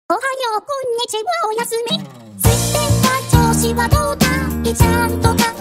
おはよう、こんにちは、おやすみ。吸ってた調子はどうだい、ちゃんとか